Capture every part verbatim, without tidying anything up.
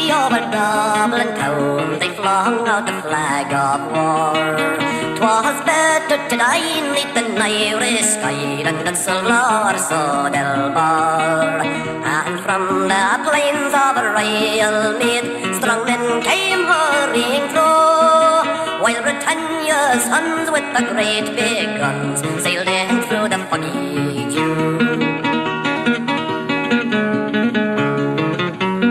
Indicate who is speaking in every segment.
Speaker 1: over Dublin town they flung out the flag of war. 'Twas better to die neath an Irish sky than the silver sword del bar. And from the plains of Royal Mead strong men came hurrying through, while Britannia's sons with the great big guns sailed in through the Foggy Dew.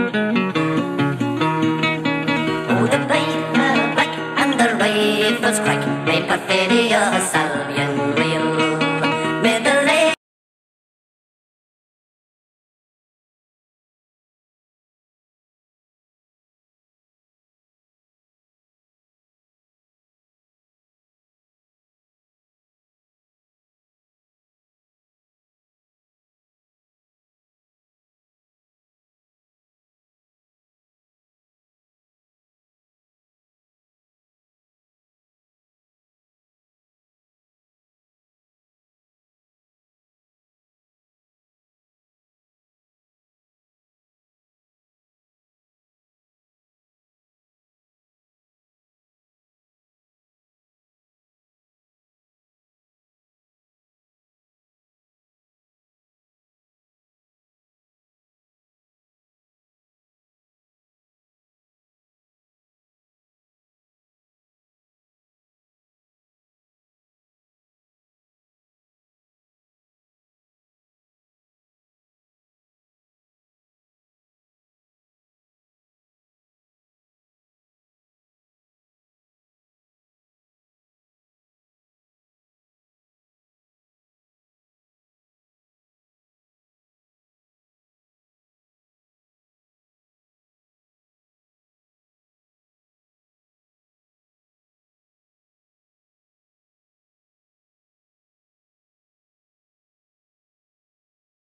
Speaker 1: Oh, the brave, the black, and the rifles cry